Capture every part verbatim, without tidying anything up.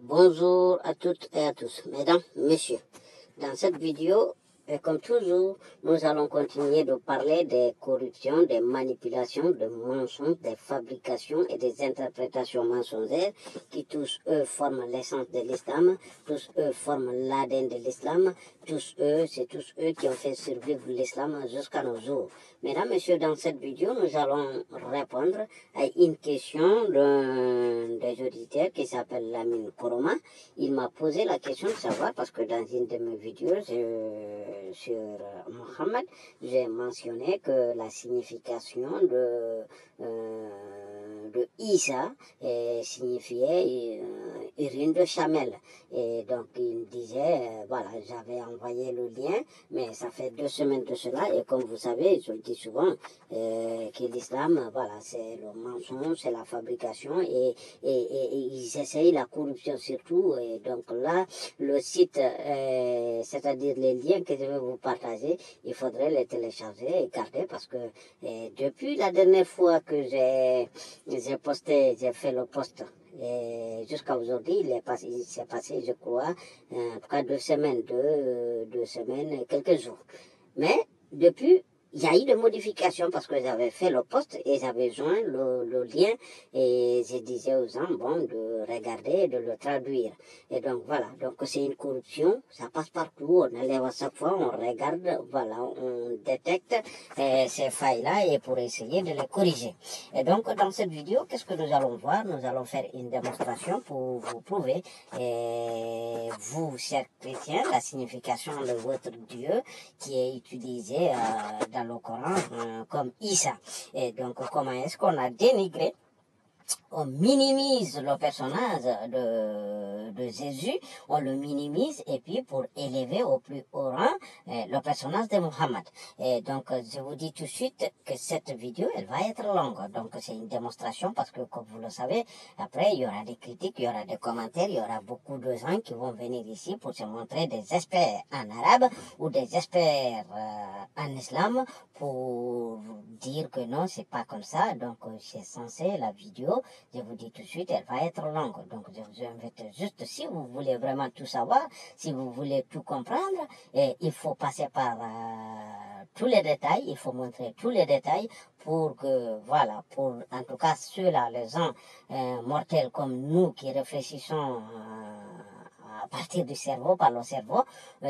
Bonjour à toutes et à tous, mesdames, messieurs. Dans cette vidéo, et comme toujours, nous allons continuer de parler des corruptions, des manipulations, des mensonges, des fabrications et des interprétations mensongères qui tous eux forment l'essence de l'islam, tous eux forment l'A D N de l'islam, tous eux, c'est tous eux qui ont fait survivre l'islam jusqu'à nos jours. Mesdames, messieurs, dans cette vidéo, nous allons répondre à une question d'un des auditeurs qui s'appelle Lamine Koroma. Il m'a posé la question de savoir, parce que dans une de mes vidéos je, sur Mohammed, j'ai mentionné que la signification de, euh, de Isa eh, signifiait euh, urine de chamelle. Et donc il me disait, euh, voilà, j'avais envoyé le lien, mais ça fait deux semaines de cela, et comme vous savez, je le dis souvent, euh, que l'islam, voilà, c'est le mensonge, c'est la fabrication, et, et, et, et ils essayent la corruption surtout. Et donc là, le site, euh, c'est-à-dire les liens que je vais vous partager, il faudrait les télécharger et garder, parce que euh, depuis la dernière fois que j'ai j'ai posté, j'ai fait le post, et jusqu'à aujourd'hui, il est passé, il s'est passé, je crois, euh, en tout cas deux semaines, deux, deux semaines et quelques jours. Mais depuis, il y a eu des modifications parce que j'avais fait le post et j'avais joint le, le lien et je disais aux gens, bon, de regarder, de le traduire. Et donc voilà, donc c'est une corruption, ça passe partout, on élève à chaque fois, on regarde, voilà, on détecte euh, ces failles-là et pour essayer de les corriger. Et donc dans cette vidéo, qu'est-ce que nous allons voir? Nous allons faire une démonstration pour vous prouver, et vous, chers chrétiens, la signification de votre Dieu qui est utilisé euh, dans le Coran euh, comme Isa. Et donc, comment est-ce qu'on a dénigré, on minimise le personnage de, de Jésus, on le minimise, et puis pour élever au plus haut rang eh, le personnage de Mohammed. Et donc, je vous dis tout de suite que cette vidéo, elle va être longue. Donc, c'est une démonstration parce que, comme vous le savez, après, il y aura des critiques, il y aura des commentaires, il y aura beaucoup de gens qui vont venir ici pour se montrer des experts en arabe ou des experts euh, en islam pour dire que non, c'est pas comme ça. Donc, c'est censé, la vidéo, je vous dis tout de suite, elle va être longue. Donc, je vous invite juste, si vous voulez vraiment tout savoir, si vous voulez tout comprendre, et il faut passer par euh, tous les détails, il faut montrer tous les détails pour que, voilà, pour en tout cas ceux-là, les gens euh, mortels comme nous qui réfléchissons euh, à partir du cerveau, par le cerveau,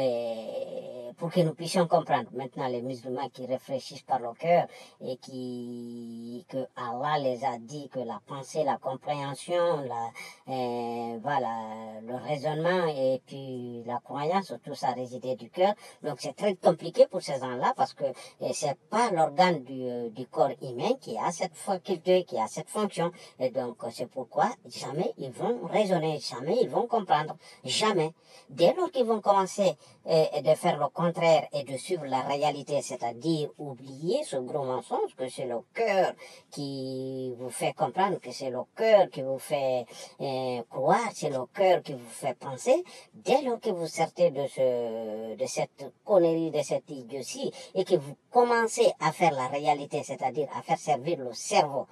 et pour que nous puissions comprendre. Maintenant, les musulmans qui réfléchissent par le cœur et qui, que Allah les a dit que la pensée, la compréhension, la, euh, voilà, le raisonnement et puis la croyance, tout ça résidait du cœur. Donc c'est très compliqué pour ces gens-là parce que c'est pas l'organe du, du corps humain qui a cette faculté, qui a cette fonction. Et donc c'est pourquoi jamais ils vont raisonner, jamais ils vont comprendre, jamais. Dès lors qu'ils vont commencer euh, de faire le contraire et de suivre la réalité, c'est-à-dire oublier ce gros mensonge que c'est le cœur qui vous fait comprendre, que c'est le cœur qui vous fait euh, croire, c'est le cœur qui vous fait penser, dès lors que vous sortez de, ce, de cette connerie, de cette idiotie, et que vous commencez à faire la réalité, c'est-à-dire à faire servir le cerveau,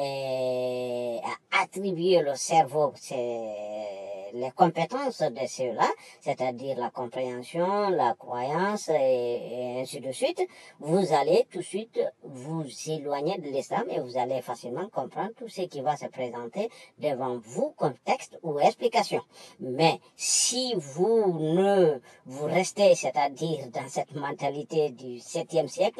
et à attribuer le cerveau, c'est les compétences de ceux-là, c'est-à-dire la compréhension, la croyance et, et ainsi de suite, vous allez tout de suite vous éloigner de l'islam et vous allez facilement comprendre tout ce qui va se présenter devant vous comme texte ou explication. Mais si vous ne vous restez, c'est-à-dire dans cette mentalité du septième siècle,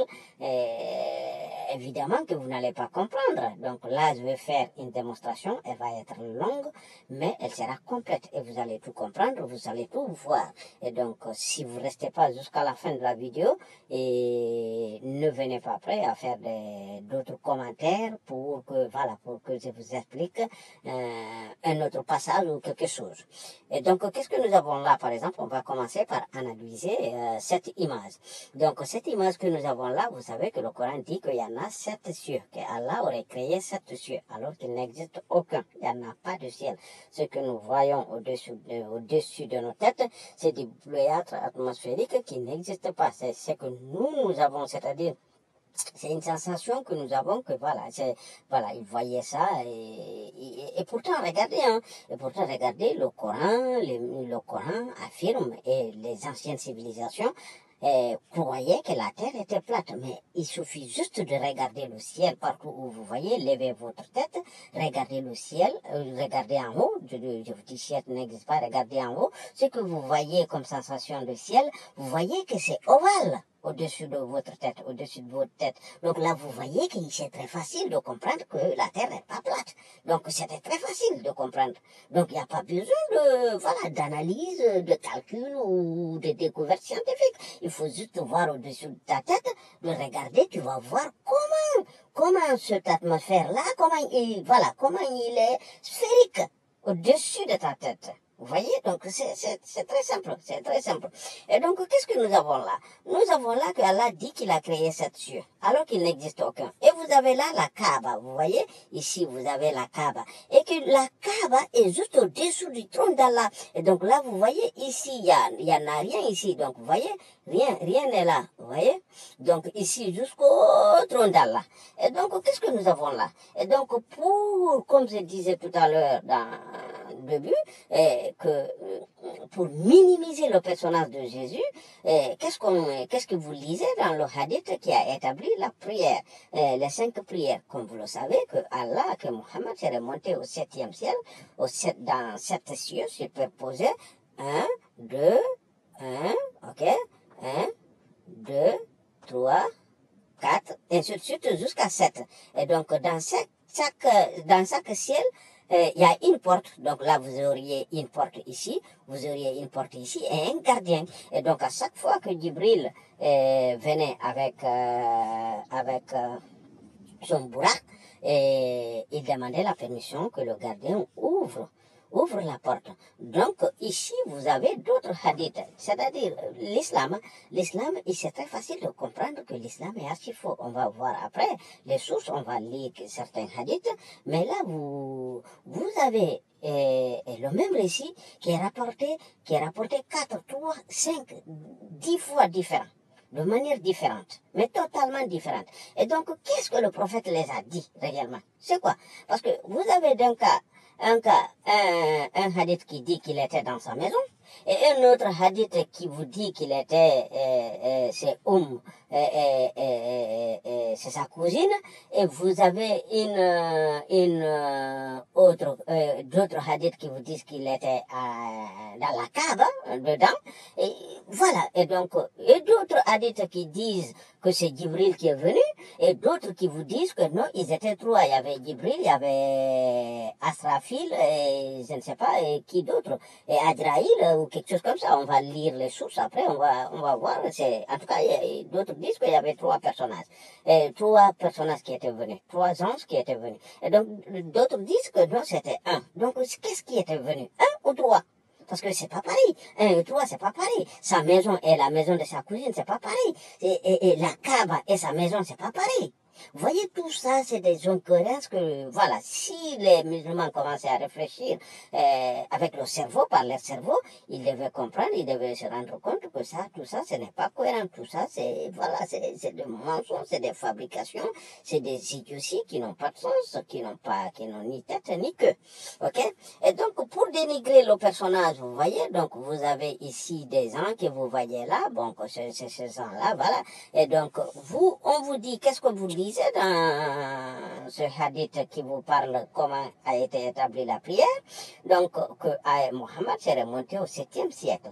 eh, évidemment que vous n'allez pas comprendre. Donc là, je vais faire une démonstration, elle va être longue, mais elle sera complète. Et vous allez tout comprendre, vous allez tout voir. Et donc, si vous ne restez pas jusqu'à la fin de la vidéo, et ne venez pas après à faire d'autres commentaires pour que, voilà, pour que je vous explique euh, un autre passage ou quelque chose. Et donc, qu'est-ce que nous avons là, par exemple? On va commencer par analyser euh, cette image. Donc, cette image que nous avons là, vous savez que le Coran dit qu'il y en a sept cieux, qu'Allah aurait créé sept cieux, alors qu'il n'existe aucun. Il n'y en a pas de ciel. Ce que nous voyons au-dessus de, au-dessus de nos têtes, c'est des bleuâtres atmosphériques qui n'existent pas. C'est ce que nous, nous avons, c'est-à-dire c'est une sensation que nous avons, que voilà, c'est, voilà, ils voyaient ça, et, et, et pourtant, regardez, hein, et pourtant, regardez, le Coran, le, le Coran affirme, et les anciennes civilisations, eh, croyaient que la terre était plate, mais il suffit juste de regarder le ciel partout où vous voyez, levez votre tête, regardez le ciel, euh, regardez en haut, je, je vous dis ciel n'existe pas, regardez en haut, ce que vous voyez comme sensation de ciel, vous voyez que c'est ovale au-dessus de votre tête, au-dessus de votre tête. Donc là, vous voyez que c'est très facile de comprendre que la Terre n'est pas plate. Donc c'était très facile de comprendre. Donc il n'y a pas besoin de, voilà, d'analyse, de calcul ou de découverte scientifique. Il faut juste voir au-dessus de ta tête, de regarder, tu vas voir comment, comment cette atmosphère-là, comment il, voilà, comment il est sphérique au-dessus de ta tête. Vous voyez, donc c'est très simple, c'est très simple. Et donc, qu'est-ce que nous avons là? Nous avons là qu'Allah dit qu'il a créé sept cieux, alors qu'il n'existe aucun. Et vous avez là la Kaaba, vous voyez? Ici, vous avez la Kaaba. Et que la Kaaba est juste au-dessous du trône d'Allah. Et donc là, vous voyez, ici, il y, a, il y en a rien ici. Donc, vous voyez, rien, rien n'est là, vous voyez? Donc, ici, jusqu'au trône d'Allah. Et donc, qu'est-ce que nous avons là? Et donc, pour, comme je disais tout à l'heure dans le début, eh, que pour minimiser le personnage de Jésus, eh, qu'est-ce qu'on, qu'est-ce que vous lisez dans le hadith qui a établi la prière, eh, les cinq prières, comme vous le savez, que Allah, que Mohammed s'est remonté au septième ciel, au sept, dans sept cieux superposés, un, deux, un, ok, un, deux, trois, quatre, et ainsi de suite jusqu'à sept. Et donc, dans chaque, chaque, dans chaque ciel, il y a une porte, donc là vous auriez une porte ici, vous auriez une porte ici et un gardien. Et donc à chaque fois que Djibril euh, venait avec, euh, avec euh, son bourak, et il demandait la permission que le gardien ouvre, ouvre la porte. Donc ici vous avez d'autres hadiths, c'est-à-dire l'islam. L'islam, c'est très facile de comprendre que l'islam est archi faux. On va voir après les sources, on va lire certains hadiths, mais là vous, vous avez euh, le même récit qui est rapporté, qui est rapporté quatre, trois, cinq, dix fois différent, de manière différente, mais totalement différente. Et donc, qu'est-ce que le prophète les a dit réellement? C'est quoi? Parce que vous avez d'un cas, un cas, un, un hadith qui dit qu'il était dans sa maison, et un autre hadith qui vous dit qu'il était, euh, euh, c'est Oum, euh, euh, euh, euh, c'est sa cousine, et vous avez une, une euh, autre, euh, d'autres hadiths qui vous disent qu'il était euh, dans la Kaaba, dedans, et voilà. Et donc, et d'autres hadiths qui disent que c'est Djibril qui est venu, et d'autres qui vous disent que non, ils étaient trois. Il y avait Djibril, il y avait Asrafil, et je ne sais pas, et qui d'autre, et Adraïl, ou quelque chose comme ça. On va lire les sources après, on va, on va voir. C'est, en tout cas, d'autres disent qu'il y avait trois personnages, et trois personnages qui étaient venus, trois anges qui étaient venus. Et donc, d'autres disent que non, c'était un. Donc, qu'est-ce qui était venu? Un ou trois? Parce que c'est pas pareil. Un et trois, c'est pas pareil. Sa maison et la maison de sa cousine, c'est pas pareil. Et, et, et la Kaaba et sa maison, c'est pas pareil. Vous voyez, tout ça, c'est des incohérences que, voilà, si les musulmans commençaient à réfléchir euh, avec le cerveau, par leur cerveau, ils devaient comprendre, ils devaient se rendre compte que ça, tout ça, ce n'est pas cohérent. Tout ça, c'est, voilà, c'est des mensonges, c'est des fabrications, c'est des idioties qui n'ont pas de sens, qui n'ont pas, qui n'ont ni tête ni queue. Ok? Et donc, pour dénigrer le personnage, vous voyez, donc, vous avez ici des gens que vous voyez là, bon, c'est ces gens-là, voilà. Et donc, vous, on vous dit, qu'est-ce que vous lisez dans ce hadith qui vous parle comment a été établie la prière? Donc, que Mohammed s'est remonté au septième siècle,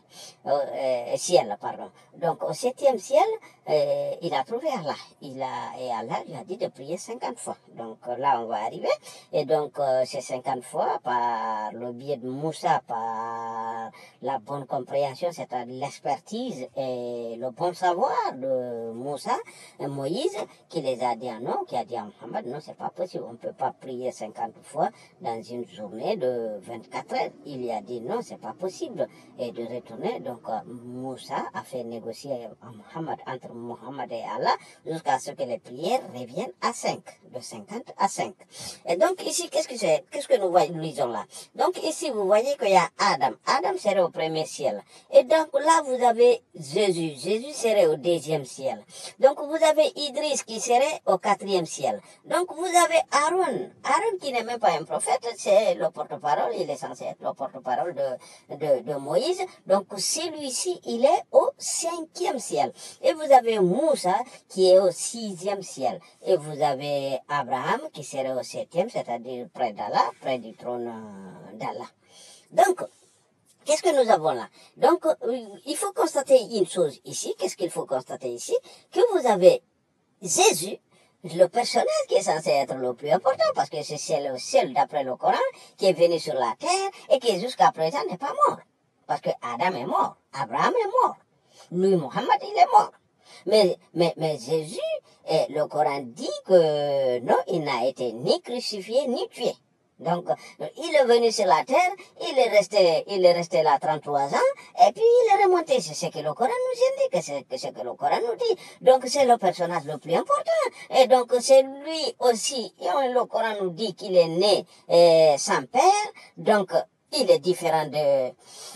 euh, ciel, pardon. Donc, au septième ciel, euh, il a trouvé Allah. Il a, et Allah lui a dit de prier cinquante fois. Donc, là, on va arriver. Et donc, euh, c'est cinquante fois par le biais de Moussa, par la bonne compréhension, c'est-à-dire l'expertise et le bon savoir de Moussa, et Moïse, qui les a dit à non, qui a dit à Mohammed, non, c'est pas possible, on ne peut pas prier cinquante fois dans une journée de vingt-quatre heures. Il a dit non, c'est pas possible, et de retourner. Donc, euh, Moussa a fait négocier à Mohammed, entre Mohammed et Allah, jusqu'à ce que les prières reviennent à cinq, de cinquante à cinq. Et donc, ici, qu'est-ce que c'est, qu'est-ce que nous voyons, nous lisons là? Donc, ici, vous voyez qu'il y a Adam. Adam, serait au premier ciel. Et donc là, vous avez Jésus. Jésus serait au deuxième ciel. Donc vous avez Idriss qui serait au quatrième ciel. Donc vous avez Aaron. Aaron qui n'est même pas un prophète, c'est le porte-parole. Il est censé être le porte-parole de, de, de Moïse. Donc celui-ci, il est au cinquième ciel. Et vous avez Moussa qui est au sixième ciel. Et vous avez Abraham qui serait au septième, c'est-à-dire près d'Allah, près du trône d'Allah. Donc, qu'est-ce que nous avons là? Donc, euh, il faut constater une chose ici. Qu'est-ce qu'il faut constater ici? Que vous avez Jésus, le personnage qui est censé être le plus important, parce que c'est le seul, d'après le Coran, qui est venu sur la terre et qui jusqu'à présent n'est pas mort. Parce que Adam est mort, Abraham est mort, lui, Mohammed, il est mort. Mais, mais, mais Jésus, et le Coran dit que non, il n'a été ni crucifié ni tué. Donc, il est venu sur la terre, il est resté, il est resté là trente-trois ans, et puis il est remonté. C'est ce que le Coran nous indique, c'est ce que le Coran nous dit. Donc, c'est le personnage le plus important. Et donc, c'est lui aussi, et le Coran nous dit qu'il est né euh, sans père, donc il est différent de...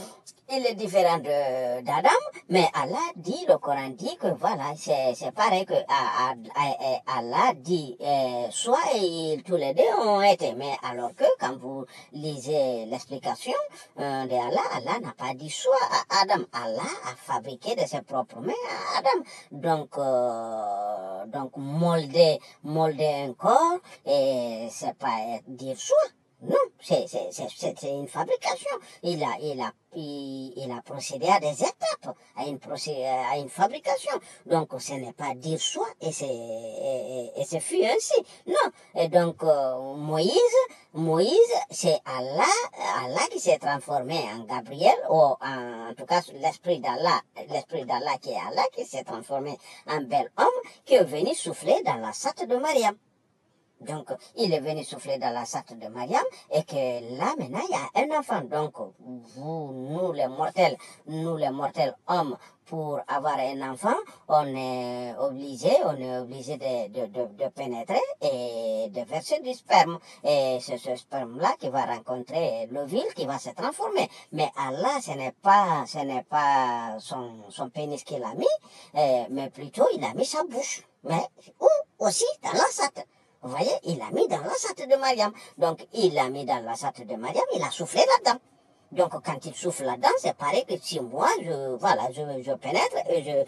Il est différent de d'Adam, mais Allah dit, le Coran dit que voilà, c'est pareil que à, à, à, Allah dit euh, soit ils tous les deux ont été, mais alors que quand vous lisez l'explication euh, de Allah, Allah n'a pas dit soit à Adam, Allah a fabriqué de ses propres mains à Adam, donc euh, donc molder molder un corps et c'est pas dire soit. Non, c'est une fabrication. Il a, il, a, il, il a procédé à des étapes, à une, à une fabrication. Donc, ce n'est pas dire soi, et c'est et, et, et fut ainsi. Non. Et donc, euh, Moïse, Moïse, c'est Allah, Allah qui s'est transformé en Gabriel, ou en, en tout cas l'esprit d'Allah, l'esprit d'Allah qui est Allah, qui s'est transformé en bel homme, qui est venu souffler dans la satte de Mariam. Donc, il est venu souffler dans la satte de Mariam et que là, maintenant, il y a un enfant. Donc, vous, nous les mortels, nous les mortels hommes, pour avoir un enfant, on est obligé, on est obligé de, de, de, de pénétrer et de verser du sperme. Et c'est ce sperme-là qui va rencontrer l'ovule qui va se transformer. Mais Allah, ce n'est pas, ce n'est pas son, son pénis qu'il a mis, mais plutôt il a mis sa bouche. Mais, ou aussi dans la satte. Vous voyez, il l'a mis dans la satte de Mariam. Donc, il l'a mis dans la satte de Mariam, il a soufflé là-dedans. Donc, quand il souffle là-dedans, c'est pareil que si moi, je, voilà, je, je pénètre et je, euh,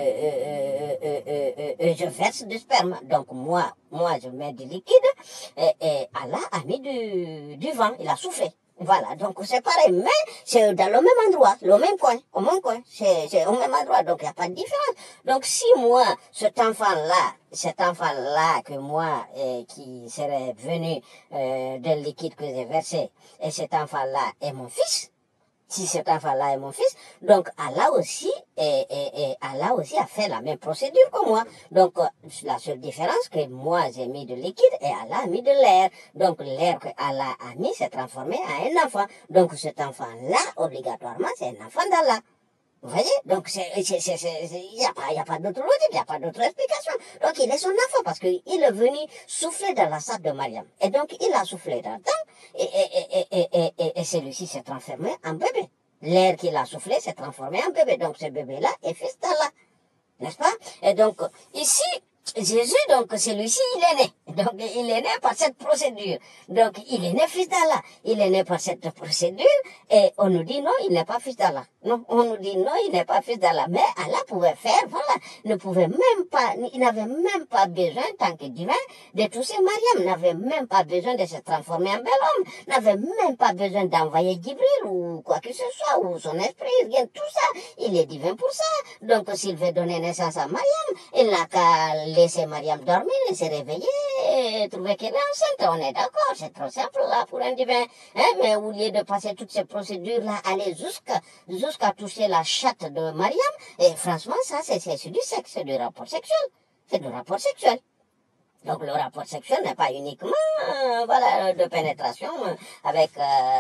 euh, euh, euh, euh, je verse du sperme. Donc, moi, moi, je mets du liquide et, et Allah a mis du, du vent, il a soufflé. Voilà, donc c'est pareil, mais c'est dans le même endroit, le même coin, au même coin, c'est au même endroit, donc il n'y a pas de différence. Donc si moi, cet enfant-là, cet enfant-là que moi, euh, qui serait venu euh, d'un liquide que j'ai versé, et cet enfant-là est mon fils, si cet enfant-là est mon fils, donc Allah aussi, et, et, et Allah aussi a fait la même procédure que moi. Donc la seule différence que moi j'ai mis de liquide et Allah a mis de l'air. Donc l'air que Allah a mis s'est transformé en un enfant. Donc cet enfant-là, obligatoirement, c'est un enfant d'Allah. Vous voyez? Donc, il n'y a pas, y a pas d'autre logique, il n'y a pas d'autre explication. Donc, il est son enfant parce qu'il est venu souffler dans la satte de Mariam. Et donc, il a soufflé là-dedans et, et, et, et, et, et, et celui-ci s'est transformé en bébé. L'air qu'il a soufflé s'est transformé en bébé. Donc, ce bébé-là est fils d'Allah. N'est-ce pas? Et donc, ici, Jésus, donc, celui-ci, il est né. Donc, il est né par cette procédure. Donc, il est né fils d'Allah. Il est né par cette procédure. Et on nous dit non, il n'est pas fils d'Allah. Non, on nous dit non, il n'est pas fils d'Allah. Mais Allah pouvait faire, voilà, ne pouvait même pas, il n'avait même pas besoin, tant que divin, de toucher Mariam. N'avait même pas besoin de se transformer en bel homme. N'avait même pas besoin d'envoyer Djibril ou quoi que ce soit, ou son esprit, rien de tout ça. Il est divin pour ça. Donc, s'il veut donner naissance à Mariam, il n'a qu'à laisser Mariam dormir et se réveiller et trouver qu'elle est enceinte. On est d'accord, c'est trop simple là pour un divin. Hein? Mais au lieu de passer toutes ces procédures-là, aller jusqu'à jusqu'à toucher la chatte de Mariam, et franchement, ça, c'est du sexe, c'est du rapport sexuel. C'est du rapport sexuel. Donc le rapport sexuel n'est pas uniquement euh, voilà, de pénétration avec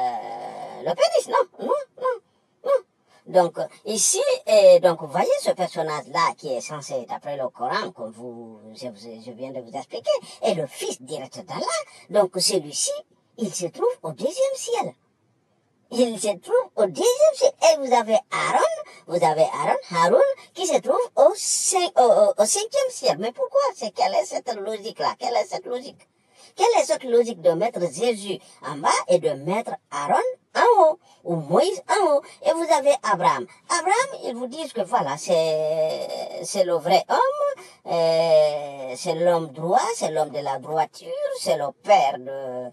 euh, le pénis, non, non, non, non. Donc, ici, et donc, vous voyez ce personnage-là qui est censé, d'après le Coran, comme vous, je, je viens de vous expliquer, est le fils direct d'Allah. Donc, celui-ci, il se trouve au deuxième ciel. il se trouve au dixième siècle. Et vous avez Aaron, vous avez Aaron, Haroun, qui se trouve au, cinq, au, au, au cinquième siècle. Mais pourquoi? C'est quelle est cette logique-là? Quelle est cette logique? Quelle est cette logique de mettre Jésus en bas et de mettre Aaron en haut, ou Moïse en haut? Et vous avez Abraham. Abraham, ils vous disent que voilà, c'est, c'est le vrai homme, euh, c'est l'homme droit, c'est l'homme de la droiture, c'est le père de,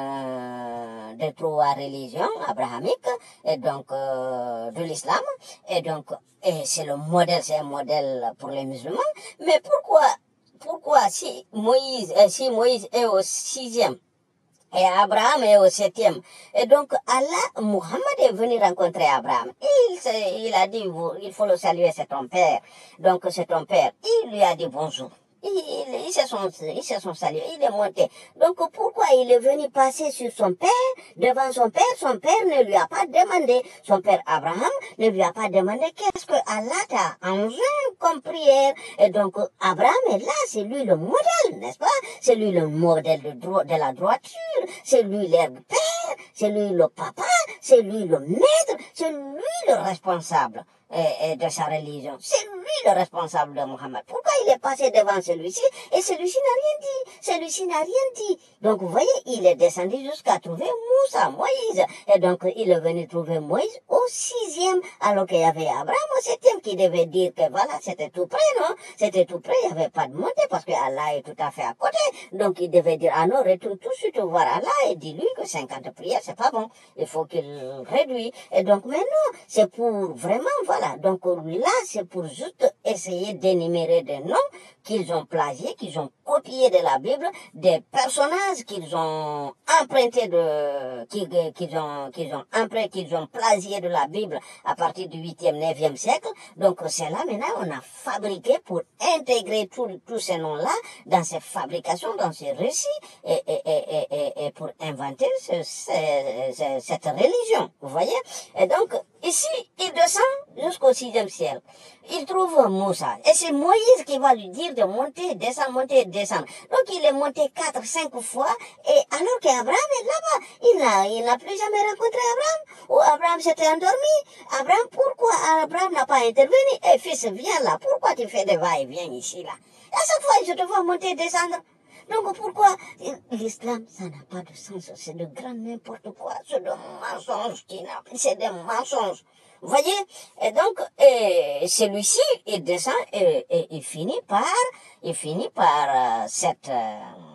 euh, de trois religions abrahamiques, et donc euh, de l'islam, et donc et c'est le modèle, c'est un modèle pour les musulmans. Mais pourquoi Pourquoi si Moïse, euh, si Moïse est au sixième et Abraham est au septième, et donc Allah, Muhammad est venu rencontrer Abraham, il, il a dit, il faut le saluer, c'est ton père, donc c'est ton père, il lui a dit bonjour. Il, il, il se sont, ils se sont salués, il est monté. Donc pourquoi il est venu passer sur son père, devant son père? Son père ne lui a pas demandé, son père Abraham ne lui a pas demandé qu'est-ce que Allah t'a enjoint comme prière. Et donc Abraham est là, c'est lui le modèle, n'est-ce pas? C'est lui le modèle de, dro de la droiture, c'est lui le père, c'est lui le papa, c'est lui le maître, c'est lui le responsable et, et de sa religion. C'est lui le responsable de Mohammed. Pourquoi il est passé devant celui-ci et celui-ci n'a rien dit? Celui-ci n'a rien dit. Donc vous voyez, il est descendu jusqu'à trouver Moussa, Moïse. Et donc il est venu trouver Moïse au sixième, alors qu'il y avait Abraham au septième qui devait dire que voilà, c'était tout près, non? C'était tout près, il n'y avait pas de montée parce que Allah est tout à fait à côté. Donc il devait dire, ah non, retourne tout de suite voir Allah et dis-lui que cinquante prières, c'est pas bon. Il faut qu'il réduise. Et donc maintenant, c'est pour vraiment, voilà. Donc là, c'est pour juste essayer d'énumérer des noms qu'ils ont plagiés, qu'ils ont copiés de la Bible, des personnages qu'ils ont empruntés de, qu'ils, qu'ils ont, qu'ils ont emprunté, qu'ils ont plagiés de la Bible à partir du huitième, neuvième siècle. Donc c'est là maintenant on a fabriqué pour intégrer tous ces noms-là dans ces fabrications, dans ces récits et, et, et, et, et pour inventer ce, ce, ce, cette religion. Vous voyez? Et donc ici, il descend jusqu'au sixième ciel. Il trouve Moussa. Et c'est Moïse qui va lui dire de monter, descendre, monter, descendre. Donc il est monté quatre, cinq fois. Et alors qu'Abraham est là-bas, il n'a, il n'a plus jamais rencontré Abraham. Ou Abraham s'était endormi. Abraham, pourquoi Abraham n'a pas intervenu? Eh fils, viens là. Pourquoi tu fais des va-et-vient ici là? À chaque fois, je te vois monter, descendre. Donc pourquoi l'islam, ça n'a pas de sens, c'est de grand n'importe quoi, c'est de mensonges, c'est des mensonges. Vous voyez? Et donc, et celui-ci, il descend et, et il finit par, il finit par euh, cette, euh,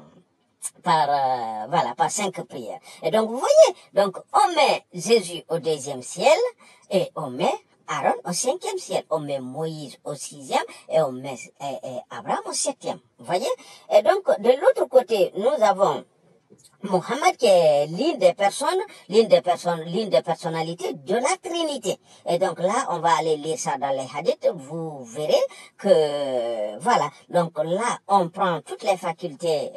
par, euh, voilà, par cinq prières. Et donc, vous voyez, donc on met Jésus au deuxième ciel et on met Aaron au cinquième ciel, on met Moïse au sixième et on met et, et Abraham au septième. Vous voyez? Et donc, de l'autre côté, nous avons Mohammed qui est l'une des personnes, l'une des personnes, l'une des personnalités de la Trinité. Et donc là, on va aller lire ça dans les hadiths, vous verrez que, voilà. Donc là, on prend toutes les facultés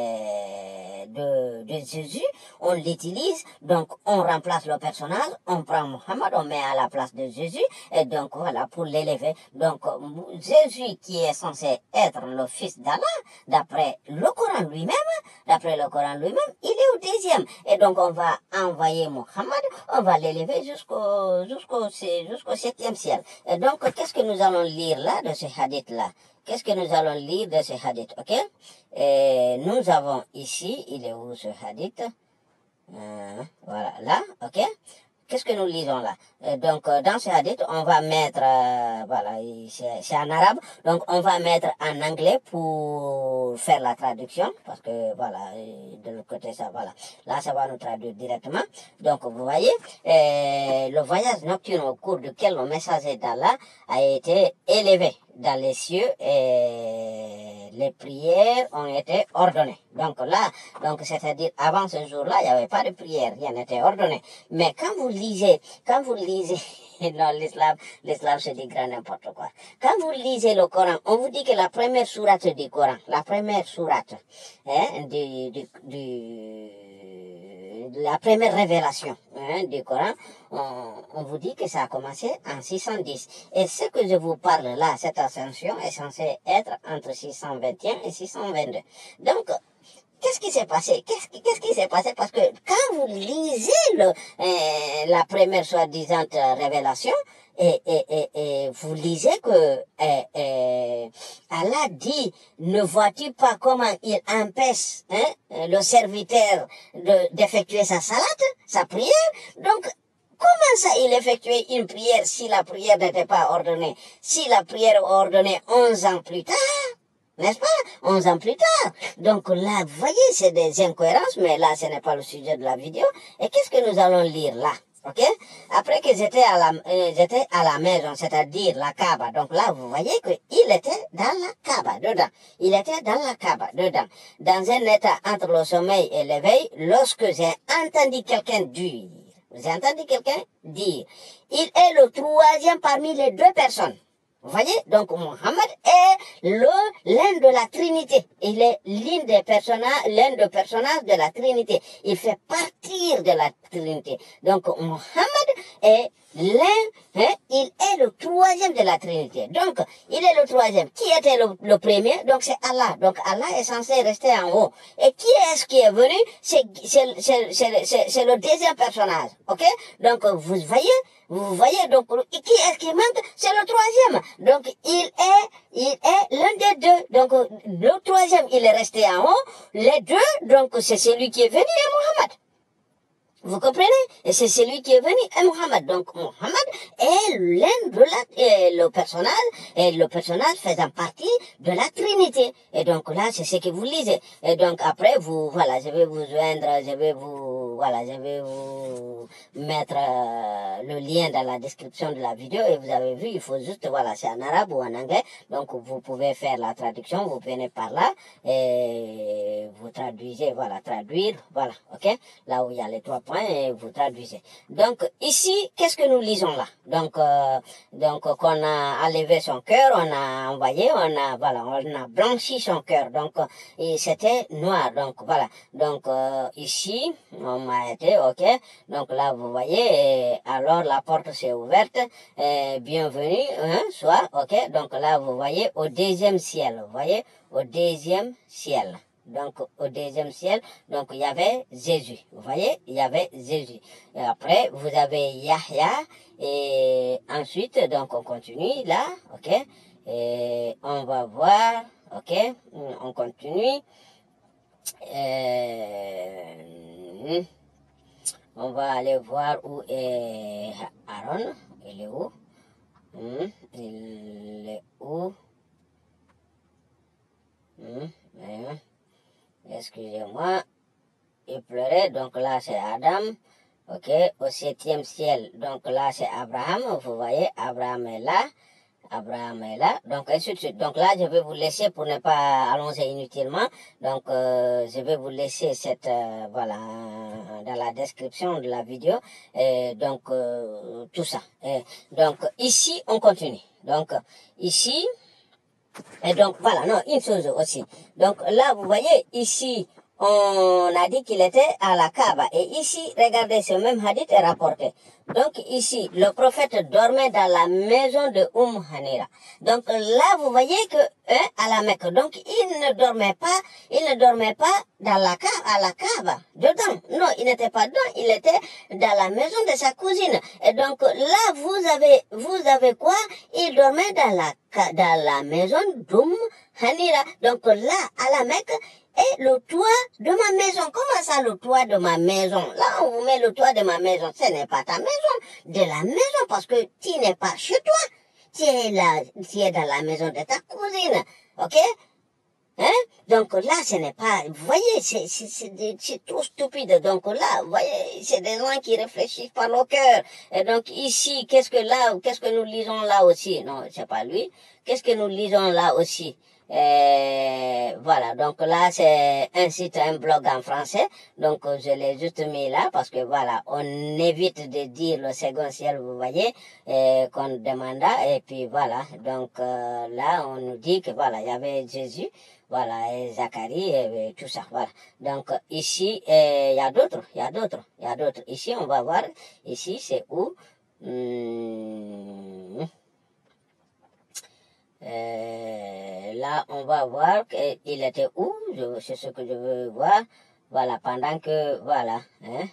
euh, de, de Jésus, on l'utilise, donc on remplace le personnage, on prend Mohammed, on met à la place de Jésus, et donc voilà, pour l'élever. Donc Jésus qui est censé être le fils d'Allah, d'après le Coran lui-même, d'après le Coran lui-même, il est au deuxième. Et donc, on va envoyer Mohammed, on va l'élever jusqu'au jusqu'au jusqu'au septième ciel. Et donc, qu'est-ce que nous allons lire là, de ce hadith-là? Qu'est-ce que nous allons lire de ce hadith, ok? Et nous avons ici, il est où ce hadith? Euh, voilà, là, ok? Qu'est-ce que nous lisons là? euh, Donc, euh, dans ce hadith, on va mettre, euh, voilà, c'est en arabe, donc on va mettre en anglais pour faire la traduction, parce que, voilà, de l'autre côté, ça, voilà, là, ça va nous traduire directement. Donc, vous voyez, euh, le voyage nocturne au cours duquel le messager d'Allah a été élevé dans les cieux et les prières ont été ordonnées. Donc là, donc c'est-à-dire avant ce jour-là, il n'y avait pas de prière, rien n'était ordonné. Mais quand vous lisez, quand vous lisez, non, l'islam, l'islam c'est du grand n'importe quoi. Quand vous lisez le Coran, on vous dit que la première sourate du Coran, la première sourate, hein, du, du, du la première révélation hein, du Coran, on, on vous dit que ça a commencé en six cent dix. Et ce que je vous parle là, cette ascension est censée être entre six cent vingt et un et six cent vingt-deux. Donc, qu'est-ce qui s'est passé? Qu'est-ce qui, qu'est-ce qui s'est passé? Parce que quand vous lisez le, euh, la première soi-disant révélation, et, et, et, et vous lisez que euh, euh, Allah dit, ne vois-tu pas comment il empêche hein, le serviteur de, d'effectuer sa salate, sa prière? Donc, comment ça il effectuait une prière si la prière n'était pas ordonnée? Si la prière est ordonnée onze ans plus tard, n'est-ce pas? onze ans plus tard. Donc là, vous voyez, c'est des incohérences, mais là, ce n'est pas le sujet de la vidéo. Et qu'est-ce que nous allons lire là? Ok? Après que j'étais à la, euh, j'étais à la maison, c'est-à-dire la Kaaba. Donc là, vous voyez qu'il était dans la Kaaba, dedans. Il était dans la Kaaba, dedans. Dans un état entre le sommeil et l'éveil, lorsque j'ai entendu quelqu'un dire, j'ai entendu quelqu'un dire, il est le troisième parmi les deux personnes. Vous voyez? Donc, Mohammed est le, l'un de la Trinité. Il est l'un des personnages, l'un des personnages de la Trinité. Il fait partir de la Trinité. Donc, Mohammed est l'un, hein, il est le troisième de la Trinité. Donc, il est le troisième. Qui était le, le premier? Donc, c'est Allah. Donc, Allah est censé rester en haut. Et qui est-ce qui est venu? C'est, c'est, c'est, c'est, c'est, c'est le deuxième personnage. Ok? Donc, vous voyez? Vous voyez, donc, qui est-ce qui manque? C'est le troisième. Donc, il est, il est l'un des deux. Donc, le troisième, il est resté en haut. Les deux, donc, c'est celui qui est venu, et Mohammed. Vous comprenez? Et c'est celui qui est venu, et Mohammed. Donc, Mohammed est l'un de la, et le personnage, et le personnage faisant partie de la Trinité. Et donc là, c'est ce que vous lisez. Et donc après, vous, voilà, je vais vous joindre, je vais vous, voilà, je vais vous mettre euh, le lien dans la description de la vidéo. Et vous avez vu, il faut juste, voilà, c'est en arabe ou en anglais. Donc, vous pouvez faire la traduction, vous venez par là, et vous traduisez, voilà, traduire, voilà, ok? Là où il y a les trois points, et vous traduisez. Donc ici, qu'est-ce que nous lisons là? Donc, euh, donc qu'on a enlevé son cœur, on a envoyé, on a voilà, on a blanchi son cœur. Donc et c'était noir. Donc voilà. Donc euh, ici, on m'a été ok. Donc là, vous voyez, et alors la porte s'est ouverte. Et bienvenue, hein, soit ok. Donc là, vous voyez au deuxième ciel. Vous voyez au deuxième ciel. Donc, au deuxième ciel, donc il y avait Jésus. Vous voyez, il y avait Jésus. Et après, vous avez Yahya. Et ensuite, donc on continue là, ok. Et on va voir, ok. On continue. Et on va aller voir où est Aaron. Il est où? Il est où? Excusez-moi, il pleurait, donc là c'est Adam, ok, au septième ciel, donc là c'est Abraham, vous voyez, Abraham est là, Abraham est là, donc ainsi de suite. Donc là je vais vous laisser pour ne pas allonger inutilement, donc euh, je vais vous laisser cette, euh, voilà, dans la description de la vidéo, et donc euh, tout ça. Et donc ici on continue, donc ici, et donc, voilà, non, une chose aussi. Donc, là, vous voyez, ici, on a dit qu'il était à la Kaaba. Et ici, regardez, ce même hadith est rapporté. Donc, ici, le prophète dormait dans la maison de Umm Hanira. Donc, là, vous voyez que, hein, à la Mecque. Donc, il ne dormait pas, il ne dormait pas dans la Kaaba, à la Kaaba, dedans. Non, il n'était pas dedans, il était dans la maison de sa cousine. Et donc, là, vous avez, vous avez quoi? Il dormait dans la, dans la maison d'Umm Hanira. Donc, là, à la Mecque, et le toit de ma maison. Comment ça, le toit de ma maison? Là, on vous met le toit de ma maison. Ce n'est pas ta maison. De la maison, parce que tu n'es pas chez toi. Tu es là, tu es dans la maison de ta cousine. Ok? Hein? Donc là, ce n'est pas... Vous voyez, c'est, c'est, c'est, c'est tout stupide. Donc là, vous voyez, c'est des gens qui réfléchissent par le cœur. Et donc ici, qu'est-ce que là, qu'est-ce que nous lisons là aussi? Non, c'est pas lui. Qu'est-ce que nous lisons là aussi? Et voilà, donc là c'est un site, un blog en français, donc je l'ai juste mis là parce que voilà, on évite de dire le second ciel, vous voyez, et qu'on demanda, et puis voilà, donc euh, là on nous dit que voilà, il y avait Jésus, voilà, et Zacharie, et, et tout ça, voilà. Donc ici, il y a d'autres, il y a d'autres, il y a d'autres. Ici on va voir, ici c'est où hum, Euh, là, on on va voir qu'il était où, c'est ce que je veux voir. Voilà, pendant que, voilà, hein,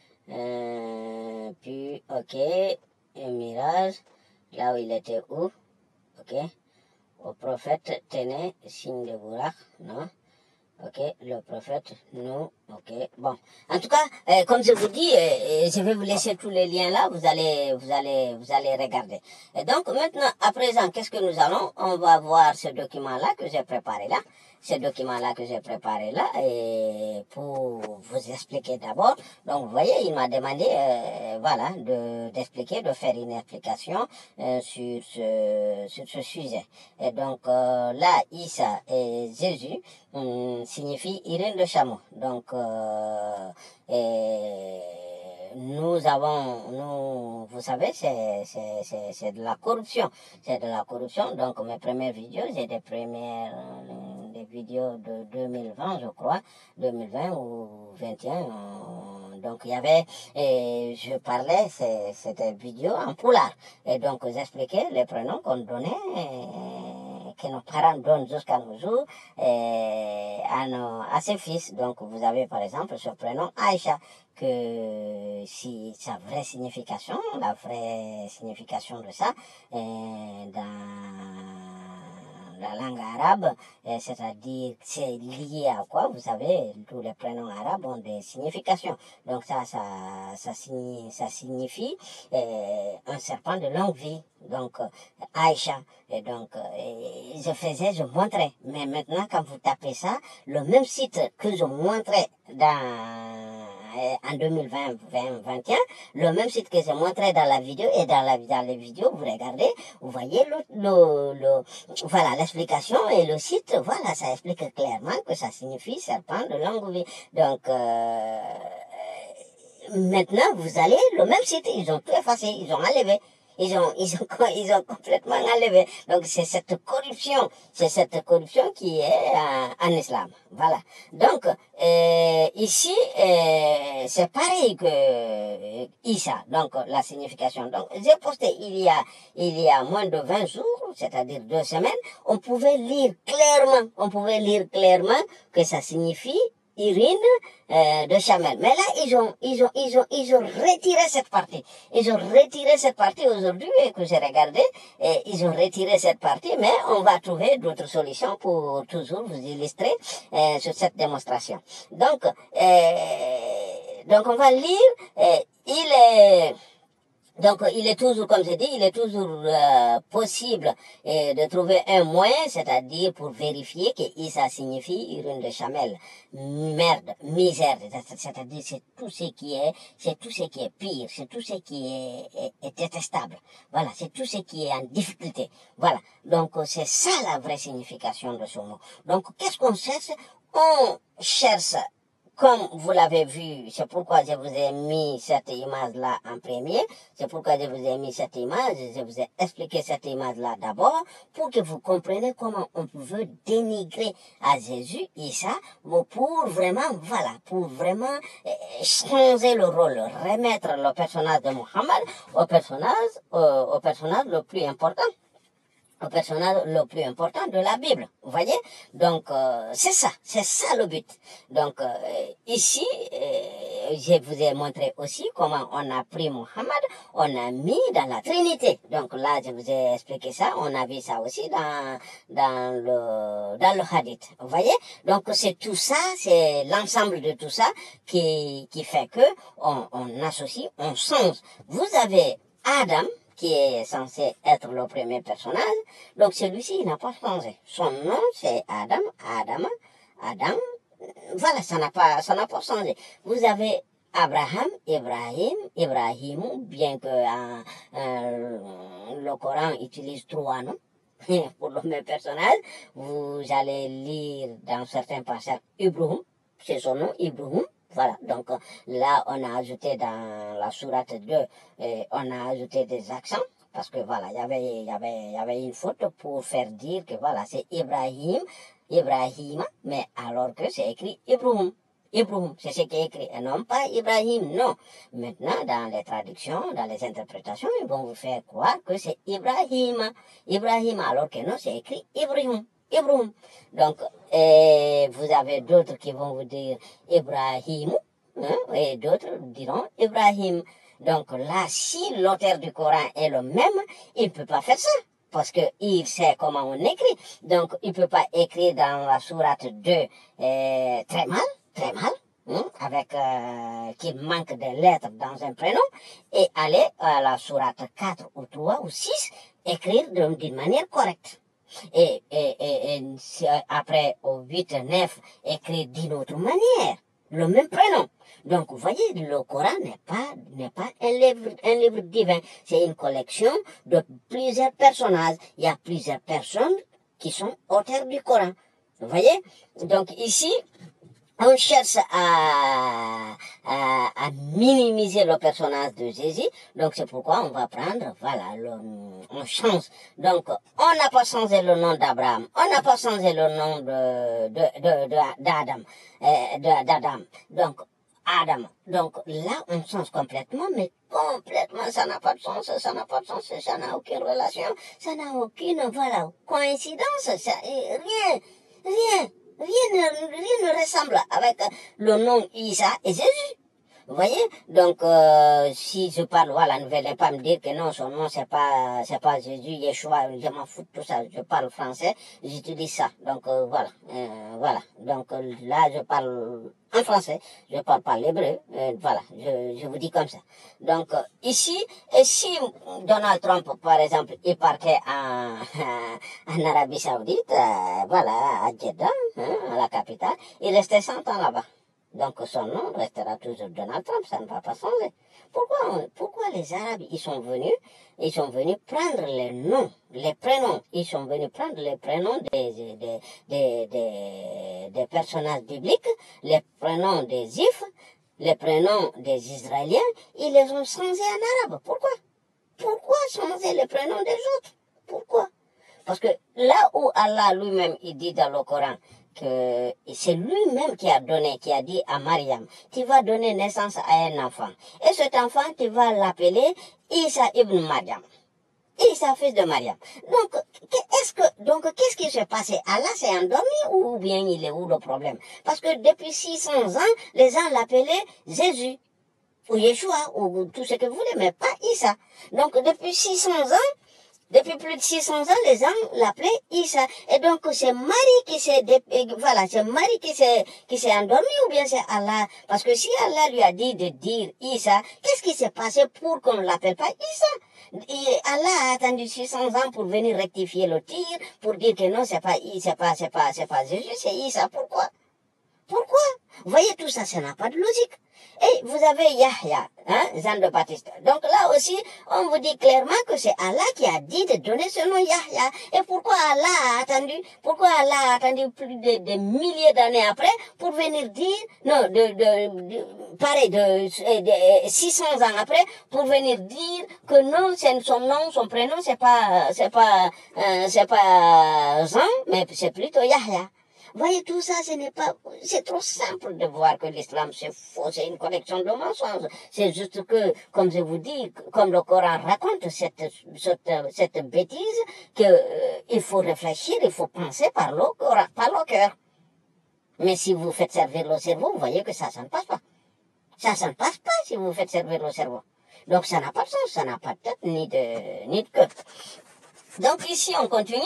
euh, puis, ok, un mirage, là où il était où, ok, au prophète tenait signe de Bourak, non? Ok, le prophète, nous, ok, bon. En tout cas, euh, comme je vous dis, euh, je vais vous laisser tous les liens là, vous allez, vous allez, vous allez regarder. Et donc, maintenant, à présent, qu'est-ce que nous allons? On va voir ce document-là que j'ai préparé là. Ce document-là que j'ai préparé là, et pour vous expliquer d'abord. Donc, vous voyez, il m'a demandé, euh, voilà, de, d'expliquer, de faire une explication euh, sur, ce, sur ce sujet. Et donc, euh, là, Issa et Jésus, hum, signifie Irène de chameau. Donc, euh, et nous avons, nous, vous savez, c'est, c'est, c'est, c'est de la corruption. C'est de la corruption. Donc, mes premières vidéos, j'ai des premières, euh, des vidéos de deux mille vingt, je crois, deux mille vingt ou vingt et un. Euh, donc, il y avait, et je parlais, c'est, c'était vidéo en poulard. Et donc, j'expliquais les prénoms qu'on donnait, et, que nos parents donnent jusqu'à nos jours, et, à, nos, à ses fils. Donc, vous avez par exemple ce prénom Aïcha, que si sa vraie signification, la vraie signification de ça, est dans la langue arabe, c'est-à-dire c'est lié à quoi? Vous savez, tous les prénoms arabes ont des significations. Donc ça, ça, ça, signifie, ça signifie euh, un serpent de longue vie. Donc Aïcha. Et donc et je faisais, je montrais. Mais maintenant, quand vous tapez ça, le même site que je montrais dans en deux mille vingt, vingt, vingt et un, le même site que je montrais dans la vidéo, et dans la dans les vidéos, vous regardez, vous voyez le, le, le voilà l'explication, et le site, voilà, ça explique clairement que ça signifie serpent de longue vie. Donc euh, maintenant, vous allez, le même site, ils ont tout effacé, ils ont enlevé. Ils ont, ils ont, ils ont complètement enlevé. Donc, c'est cette corruption, c'est cette corruption qui est en, en islam. Voilà. Donc, euh, ici, euh, c'est pareil que euh, Issa. Donc, la signification. Donc, j'ai posté il y a, il y a moins de vingt jours, c'est-à-dire deux semaines, on pouvait lire clairement, on pouvait lire clairement que ça signifie Irine euh, de Chamel. Mais là, ils ont, ils ont, ils ont, ils ont retiré cette partie. Ils ont retiré cette partie aujourd'hui, et que j'ai regardé, et ils ont retiré cette partie, mais on va trouver d'autres solutions pour toujours vous illustrer euh, sur cette démonstration. Donc, euh, donc on va lire, euh, il est... Donc, il est toujours, comme je dis, il est toujours euh, possible euh, de trouver un moyen, c'est-à-dire pour vérifier que Issa signifie urine de chamelle, merde, misère, c'est-à-dire c'est tout ce qui est, c'est tout ce qui est pire, c'est tout ce qui est, est, est détestable. Voilà, c'est tout ce qui est en difficulté. Voilà. Donc, c'est ça la vraie signification de ce mot. Donc, qu'est-ce qu'on cherche? On cherche. Comme vous l'avez vu, c'est pourquoi je vous ai mis cette image-là en premier, c'est pourquoi je vous ai mis cette image, je vous ai expliqué cette image-là d'abord, pour que vous compreniez comment on veut dénigrer à Jésus, Issa, pour vraiment, voilà, pour vraiment euh, changer le rôle, remettre le personnage de Mohammed au personnage, euh, au personnage le plus important. Au personnage le plus important de la Bible, vous voyez. Donc euh, c'est ça, c'est ça le but. Donc euh, ici, euh, je vous ai montré aussi comment on a pris Mohammed, on a mis dans la Trinité. Donc là, je vous ai expliqué ça, on a vu ça aussi dans dans le dans le Hadith, vous voyez. Donc c'est tout ça, c'est l'ensemble de tout ça qui qui fait que on, on associe, on change. Vous avez Adam, qui est censé être le premier personnage. Donc celui-ci, il n'a pas changé. Son nom, c'est Adam, Adam, Adam. Voilà, ça n'a pas, ça n'a pas changé. Vous avez Abraham, Ibrahim, Ibrahim, bien que euh, euh, le Coran utilise trois noms pour le même personnage. Vous allez lire dans certains passages Ibrahim, c'est son nom, Ibrahim. Voilà, donc là, on a ajouté dans la sourate deux, eh, on a ajouté des accents, parce que voilà, il y avait, il y avait, il y avait une faute pour faire dire que voilà, c'est Ibrahim, Ibrahim, mais alors que c'est écrit Ibrahim. Ibrahim, c'est ce qui est écrit, et non pas Ibrahim, non. Maintenant, dans les traductions, dans les interprétations, ils vont vous faire croire que c'est Ibrahim, Ibrahim, alors que non, c'est écrit Ibrahim. Ibrahim. Donc, et vous avez d'autres qui vont vous dire Ibrahim, hein, et d'autres diront Ibrahim. Donc là, si l'auteur du Coran est le même, il ne peut pas faire ça. Parce qu'il sait comment on écrit. Donc, il ne peut pas écrire dans la sourate deux euh, très mal, très mal, hein, avec euh, qu'il manque des lettres dans un prénom, et aller à la sourate quatre ou trois ou six, écrire d'une manière correcte. Et, et, et, et après, au huit, neuf, écrire d'une autre manière, le même prénom. Donc, vous voyez, le Coran n'est pas, n'est pas un livre, un livre divin. C'est une collection de plusieurs personnages. Il y a plusieurs personnes qui sont auteurs du Coran. Vous voyez? Donc, ici, on cherche à, à, à minimiser le personnage de Jésus. Donc, c'est pourquoi on va prendre, voilà, le, on change. Donc, on n'a pas changé le nom d'Abraham. On n'a pas changé le nom de, de, de, de, d'Adam, euh, de, d'Adam. Donc, Adam. Donc là, on change complètement, mais complètement, ça n'a pas de sens, ça n'a pas de sens, ça n'a aucune relation, ça n'a aucune, voilà, coïncidence, ça, rien, rien, rien ne, rien ne ressemble avec le nom Isa et Jésus. Vous voyez? Donc, euh, si je parle, voilà, ne venez pas me dire que non, son nom, c'est pas, c'est pas Jésus, Yeshua, je m'en fous de tout ça. Je parle français, j'utilise ça. Donc, euh, voilà, euh, voilà. Donc, euh, là, je parle en français, je parle pas l'hébreu, euh, voilà, je, je vous dis comme ça. Donc, euh, ici, et si Donald Trump, par exemple, il partait en, en Arabie Saoudite, euh, voilà, à Jeddah, hein, à la capitale, il restait cent ans là-bas. Donc son nom restera toujours Donald Trump, ça ne va pas changer. Pourquoi, pourquoi les Arabes, ils sont venus, ils sont venus prendre les noms, les prénoms, ils sont venus prendre les prénoms des, des, des, des, des personnages bibliques, les prénoms des Juifs, les prénoms des Israéliens, ils les ont changés en arabe. Pourquoi? Pourquoi changer les prénoms des autres? Pourquoi? Parce que là où Allah lui-même, il dit dans le Coran, que c'est lui-même qui a donné, qui a dit à Mariam, tu vas donner naissance à un enfant. Et cet enfant, tu vas l'appeler Isa ibn Mariam. Isa, fils de Mariam. Donc, est-ce que, donc, qu'est-ce qui s'est passé? Allah s'est endormi ou bien il est où le problème? Parce que depuis six cents ans, les gens l'appelaient Jésus, ou Yeshua, ou tout ce que vous voulez, mais pas Isa. Donc, depuis six cents ans, depuis plus de six cents ans, les gens l'appelaient Isa. Et donc, c'est Marie qui s'est, voilà, c'est Marie qui s'est, qui s'est endormie ou bien c'est Allah? Parce que si Allah lui a dit de dire Isa, qu'est-ce qui s'est passé pour qu'on ne l'appelle pas Isa? Et Allah a attendu six cents ans pour venir rectifier le tir, pour dire que non, c'est pas Isa, c'est pas, c'est pas, c'est pas Jésus, c'est Isa. Pourquoi? Pourquoi? Vous voyez, tout ça, ça n'a pas de logique. Et vous avez Yahya, hein, Jean de Baptiste. Donc là aussi, on vous dit clairement que c'est Allah qui a dit de donner ce nom Yahya. Et pourquoi Allah a attendu, pourquoi Allah a attendu plus de, de milliers d'années après pour venir dire, non, de, de, de pareil, de, de, de six cents ans après, pour venir dire que non, c'est son nom, son prénom, c'est pas, c'est pas, euh, c'est pas Jean, mais c'est plutôt Yahya. Voyez, tout ça, ce n'est pas, c'est trop simple de voir que l'islam, c'est faux, c'est une collection de mensonges. C'est juste que, comme je vous dis, comme le Coran raconte cette, cette, cette bêtise, que, euh, il faut réfléchir, il faut penser par le Coran, par le cœur. Mais si vous faites servir le cerveau, vous voyez que ça, ça ne passe pas. Ça, ça ne passe pas si vous faites servir le cerveau. Donc, ça n'a pas de sens, ça n'a pas de tête, ni de, ni de queue. Donc ici on continue.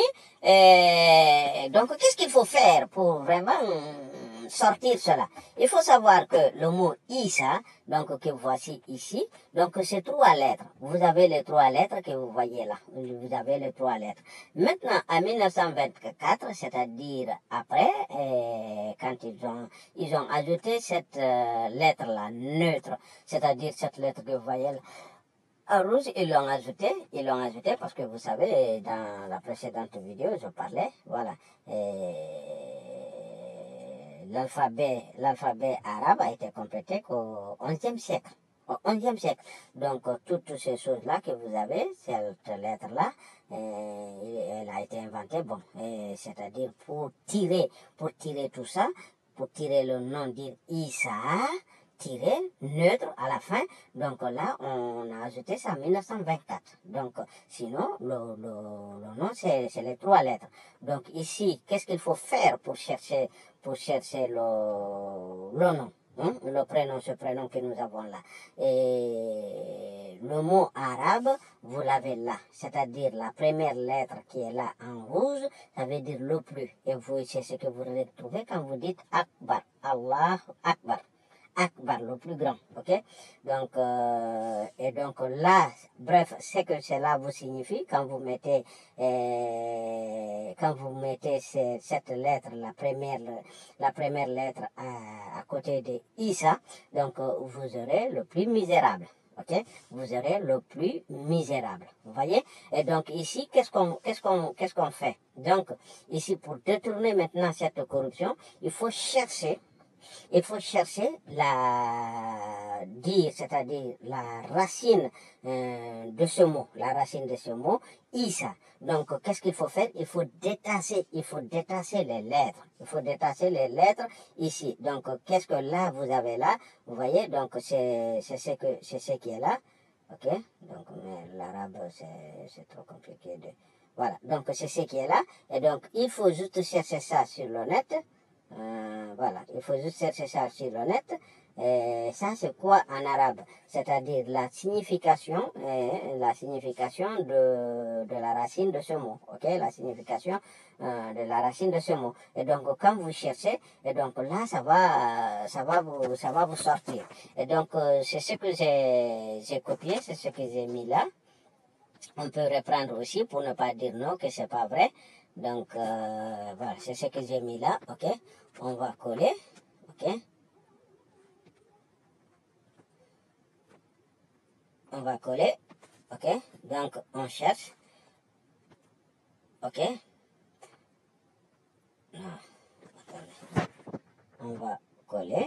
Et donc qu'est-ce qu'il faut faire pour vraiment sortir cela? Il faut savoir que le mot Isa, donc que voici ici, donc c'est trois lettres. Vous avez les trois lettres que vous voyez là. Vous avez les trois lettres. Maintenant, en mille neuf cent vingt-quatre, c'est-à-dire après, et quand ils ont ils ont ajouté cette euh, lettre là neutre, c'est-à-dire cette lettre que vous voyez là. En rouge, ils l'ont ajouté, ils l'ont ajouté parce que vous savez, dans la précédente vidéo, je parlais, voilà, l'alphabet, l'alphabet arabe a été complété qu'au onzième siècle, au onzième siècle. Donc, toutes ces choses-là que vous avez, cette lettre-là, elle a été inventée, bon, c'est-à-dire pour tirer, pour tirer tout ça, pour tirer le nom dire Isa, neutre à la fin. Donc là, on a ajouté ça en mille neuf cent vingt-quatre. Donc, sinon, le, le, le nom, c'est les trois lettres. Donc ici, qu'est-ce qu'il faut faire pour chercher, pour chercher le, le nom, hein? Le prénom, ce prénom que nous avons là. Et le mot arabe, vous l'avez là. C'est-à-dire la première lettre qui est là en rouge, ça veut dire le plus. Et vous, c'est ce que vous retrouvez quand vous dites Akbar. Allah Akbar. Akbar, le plus grand, ok? Donc, euh, et donc là, bref, c'est que cela vous signifie, quand vous mettez, euh, quand vous mettez ce, cette lettre, la première, la première lettre à, à côté de Isa, donc euh, vous aurez le plus misérable. Ok, vous aurez le plus misérable. Vous voyez? Et donc ici, qu'est-ce qu'on qu'est-ce qu'on qu'est-ce qu'on fait? Donc ici, pour détourner maintenant cette corruption, il faut chercher, il faut chercher la dire, c'est-à-dire la racine euh, de ce mot, la racine de ce mot, Isa. Donc qu'est-ce qu'il faut faire? Il faut détacher, il faut détacher les lettres. Il faut détacher les lettres ici. Donc qu'est-ce que là vous avez là? Vous voyez? Donc c'est ce que c'est ce qui est là. Ok? Donc mais l'arabe c'est trop compliqué de. Voilà. Donc c'est ce qui est là. Et donc il faut juste chercher ça sur le net. Euh, voilà, il faut juste chercher ça sur le net. Et ça, c'est quoi en arabe? C'est-à-dire la signification, eh, la signification de, de la racine de ce mot. Ok, la signification euh, de la racine de ce mot. Et donc, quand vous cherchez, et donc là, ça va, ça va vous, ça va vous sortir. Et donc, euh, c'est ce que j'ai copié, c'est ce que j'ai mis là. On peut reprendre aussi pour ne pas dire non, que c'est pas vrai. Donc, euh, voilà, c'est ce que j'ai mis là, ok? On va coller, ok? On va coller, ok? Donc, on cherche, ok? Non, attendez. On va coller.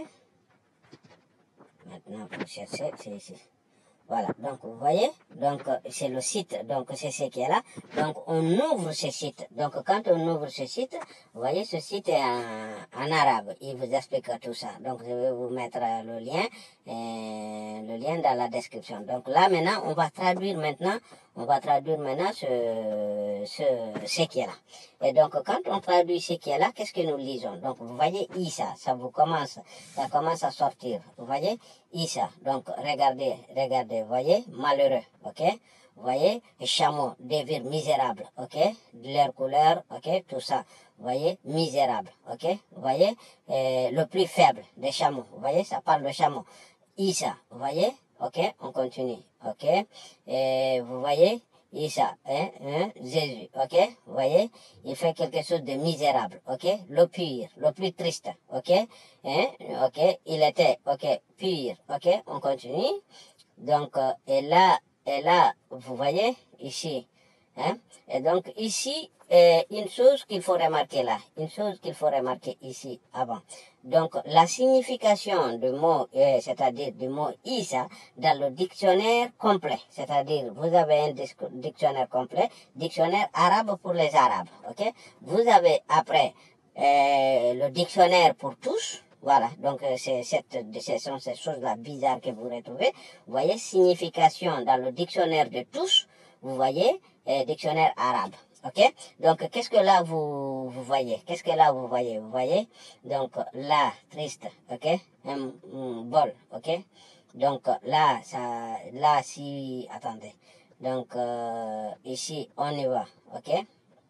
Maintenant, pour chercher, c'est ici. Voilà, donc vous voyez, donc c'est le site, donc c'est ce qui est là. Donc on ouvre ce site. Donc quand on ouvre ce site, vous voyez, ce site est en, en arabe. Il vous explique tout ça. Donc je vais vous mettre le lien, et le lien dans la description. Donc là maintenant, on va traduire maintenant, on va traduire maintenant ce, ce, ce qui est là. Et donc quand on traduit ce qui est là, qu'est-ce que nous lisons? Donc vous voyez Isa, ça vous commence, ça commence à sortir. Vous voyez Isa. Donc regardez, regardez. Vous voyez, malheureux, ok? Vous voyez, chameau, désir misérable, ok? De leur couleur, ok? Tout ça, vous voyez, misérable, ok? Vous voyez, euh, le plus faible des chameaux, vous voyez, ça parle de chameau. Isa, vous voyez, ok? On continue, ok? Et vous voyez, Isa, hein, hein, Jésus, ok? Vous voyez, il fait quelque chose de misérable, ok? Le pire, le plus triste, ok? Hein, ok? Il était, ok, pire, ok? On continue. Donc, euh, et là, et là, vous voyez, ici, hein? Et donc, ici, euh, une chose qu'il faut remarquer là, une chose qu'il faut remarquer ici, avant. Donc, la signification du mot, euh, c'est-à-dire du mot Isa, dans le dictionnaire complet, c'est-à-dire, vous avez un dictionnaire complet, dictionnaire arabe pour les arabes, ok? Vous avez après, euh, le dictionnaire pour tous. Voilà, donc c'est cette, ce sont ces choses-là bizarres que vous retrouvez. Vous voyez, signification dans le dictionnaire de tous, vous voyez, euh, dictionnaire arabe, ok? Donc, qu'est-ce que là vous, vous voyez? Qu'est-ce que là vous voyez? Vous voyez? Donc, là, triste, ok? Un, un bol, ok? Donc, là, ça, là, si, attendez. Donc, euh, ici, on y va, ok?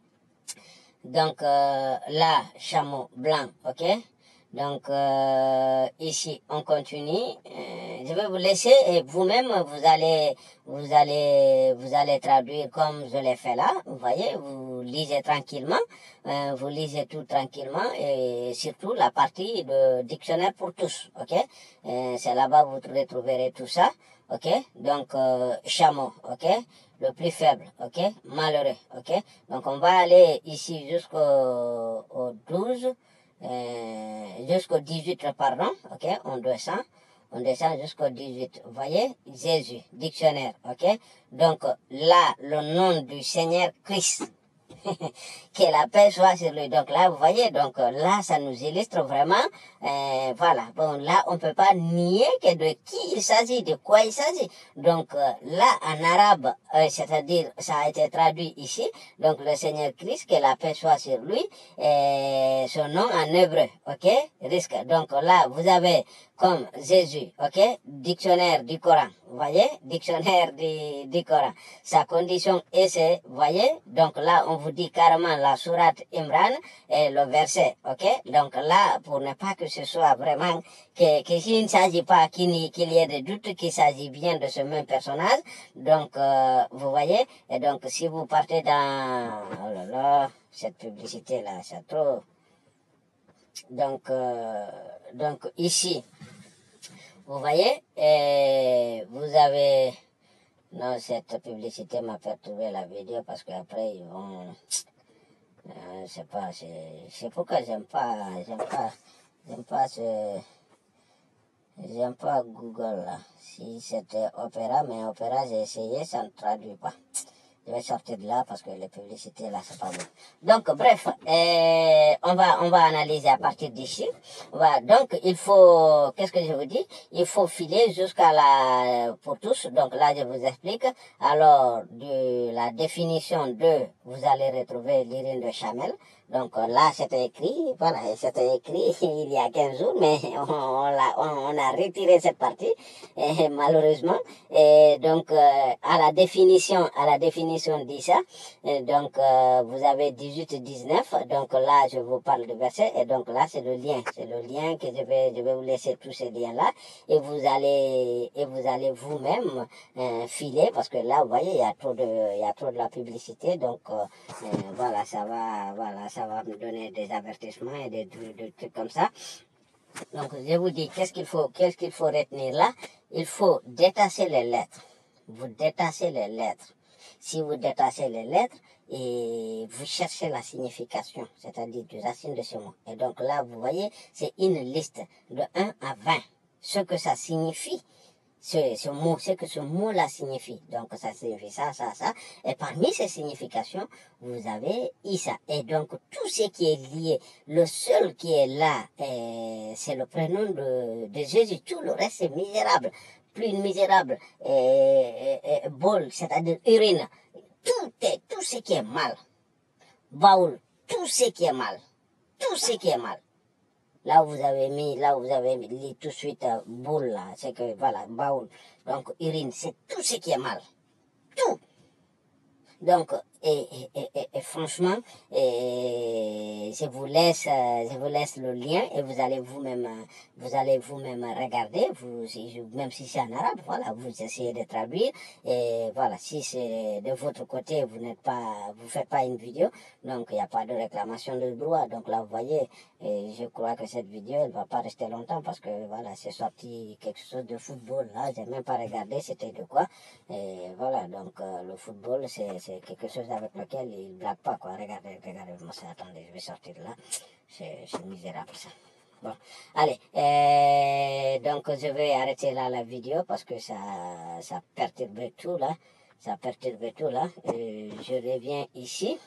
Donc, euh, là, chameau blanc, ok? Donc, euh, ici, on continue. Euh, je vais vous laisser et vous-même, vous allez, vous allez, vous allez traduire comme je l'ai fait là. Vous voyez, vous lisez tranquillement. Euh, vous lisez tout tranquillement et surtout la partie de dictionnaire pour tous, ok? Euh, c'est là-bas que vous retrouverez tout ça, ok? Donc, euh, chameau, ok? Le plus faible, ok? Malheureux, ok? Donc, on va aller ici jusqu'au au douze. Euh, jusqu'au dix-huit, pardon, ok, on descend, on descend jusqu'au dix-huit, vous voyez, Jésus, dictionnaire, ok, donc là, le nom du Seigneur Christ, que la paix soit sur lui. Donc là, vous voyez, donc euh, là, ça nous illustre vraiment, euh, voilà, bon, là, on ne peut pas nier que de qui il s'agit, de quoi il s'agit. Donc euh, là, en arabe, euh, c'est-à-dire, ça a été traduit ici, donc le Seigneur Christ, que la paix soit sur lui, et son nom en hébreu, ok, risque. Donc là, vous avez comme Jésus, ok, dictionnaire du Coran, vous voyez, dictionnaire du, du Coran. Sa condition est, c'est, vous voyez, donc là, on vous dit carrément la sourate Imran et le verset, ok. Donc là, pour ne pas que ce soit vraiment, que, que s'il ne s'agit pas qu'il y, qu'il y ait de doute qu'il s'agit bien de ce même personnage, donc euh, vous voyez, et donc si vous partez dans, oh là là, cette publicité-là, c'est trop. Donc, euh, donc ici, vous voyez, et vous avez... Non, cette publicité m'a perturbé la vidéo parce qu'après, ils vont... Euh, je sais pas, c'est pourquoi j'aime pas, j'aime pas, j'aime pas ce... J'aime pas Google, là. Si c'était Opéra, mais Opéra, j'ai essayé, ça ne traduit pas. Je vais sortir de là parce que les publicités là, c'est pas bon. Donc, bref, euh, on va, on va analyser à partir d'ici. Voilà. Donc, il faut, qu'est-ce que je vous dis? Il faut filer jusqu'à la, pour tous. Donc là, je vous explique. Alors, de la définition de, vous allez retrouver l'urine de Chamel. Donc là, c'était écrit, voilà, c'était écrit il y a quinze jours, mais on, on, a, on, on a retiré cette partie, et, malheureusement. Et donc, euh, à la définition, à la définition dit ça, et donc euh, vous avez dix-huit et dix-neuf, donc là, je vous parle de verset, et donc là, c'est le lien, c'est le lien que je vais, je vais vous laisser tous ces liens-là, et vous allez, et vous allez vous-même euh, filer, parce que là, vous voyez, il y a trop de, il y a trop de la publicité, donc euh, euh, voilà, ça va, voilà, ça va me donner des avertissements et des, des, des trucs comme ça. Donc, je vous dis, qu'est-ce qu'il faut, qu'est-ce qu'il faut retenir là? Il faut détacher les lettres. Vous détachez les lettres. Si vous détachez les lettres, et vous cherchez la signification, c'est-à-dire du racine de ce mot. Et donc là, vous voyez, c'est une liste de un à vingt. Ce que ça signifie, ce, ce mot, ce que ce mot-là signifie. Donc, ça signifie ça, ça, ça. Et parmi ces significations, vous avez Issa. Et donc, tout ce qui est lié, le seul qui est là, c'est le prénom de, de Jésus. Tout le reste, c'est misérable. Plus misérable, et, et, et bol, c'est-à-dire urine. Tout est, tout ce qui est mal. Baoul, tout ce qui est mal. Tout ce qui est mal. Là où vous avez mis, là où vous avez mis tout de suite euh, boule, là, c'est que, voilà, baoul. Donc, urine, c'est tout ce qui est mal. Tout. Donc, et, et, et, et franchement, et je vous laisse, euh, je vous laisse le lien et vous allez vous-même, euh, vous allez vous-même regarder, vous, si, même si c'est en arabe, voilà, vous essayez de traduire et voilà, si c'est de votre côté, vous n'êtes pas, vous faites pas une vidéo, donc il n'y a pas de réclamation de droit. Donc là, vous voyez, et je crois que cette vidéo, elle va pas rester longtemps parce que voilà, c'est sorti quelque chose de football là, j'ai même pas regardé c'était de quoi. Et voilà, donc euh, le football, c'est quelque chose avec lequel il ne blague pas, quoi. Regardez, regardez, moi, ça, attendez, je vais sortir de là. C'est misérable, ça. Bon, allez, euh, donc je vais arrêter là la vidéo parce que ça, ça perturbe tout, là. Ça perturbe tout, là. Et je reviens ici.